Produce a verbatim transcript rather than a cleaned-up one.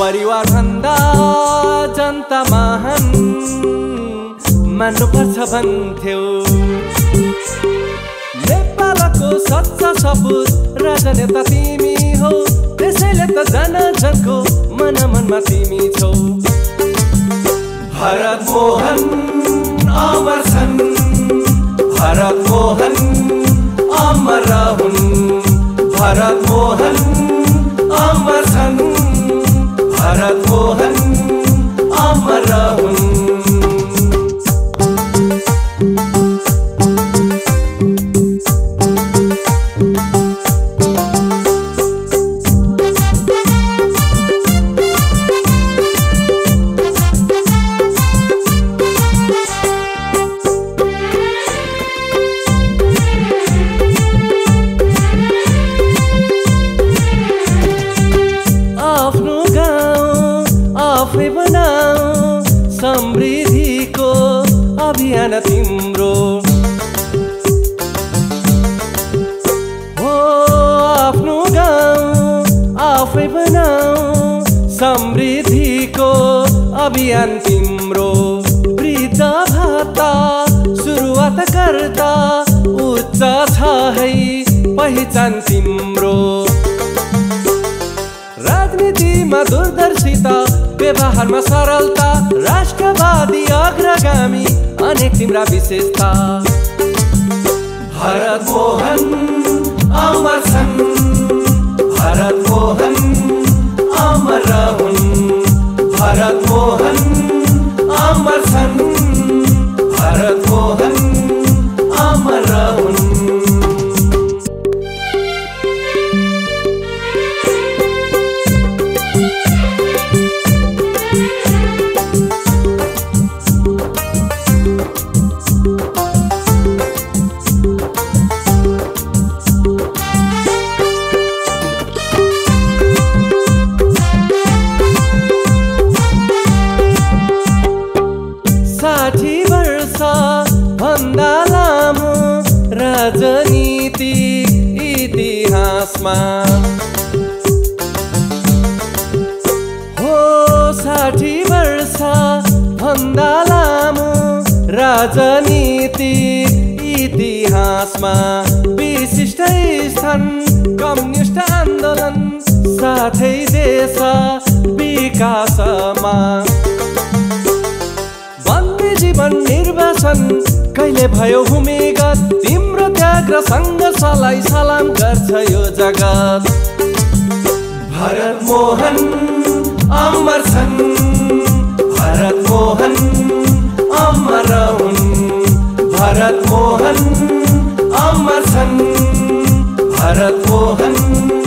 परिवार भन्दा जनता महान मान्नुपर्छ भन्थ्यौ। नेपालको सच्चा सपुत राजनेता तिमी हौ, त्यसैले त जनजनको मन मनमा तिमी छौ। भरत मोहन अमर छन्, भरत मोहन अमर रहून्, भरत मोहन अमर छन्, भरत मोहन अमर रहून्। समृद्धिको अभियान तिम्रो हो, आफ्नो गाउँ आफै बनाऊ। समृद्धिको अभियान तिम्रो, वृद्ध भत्ता सुरुवात गर्दा उच्च छ है पहिचान तिम्रो। राजनीतिमा दूरदर्शिता, व्यवहारमा सरलता, राष्ट्रवादी अग्रगामी अनेक तिम्रा विशेषता। भरत मोहन अमर छन्, भरत मोहन अमर रहून्, भरत मोहन अमर छन्, भरत मोहन अमर रहून्। साठी वर्ष भन्दा लामो राजनीति इतिहासमा हो, साठी वर्ष भन्दा लामो राजनीति इतिहासमा विशिष्ट स्थान कम्युनिस्ट आन्दोलन साथै देश विकासमा। जीवन निर्वासन कहिले भयो भूमिगत, तिम्रो त्याग र सङ्घर्षलाई सलाम गर्छ यो जगत। भरत मोहन अमर छन्, भरत मोहन अमर रहून्, भरत मोहन अमर छन्, भरत मोहन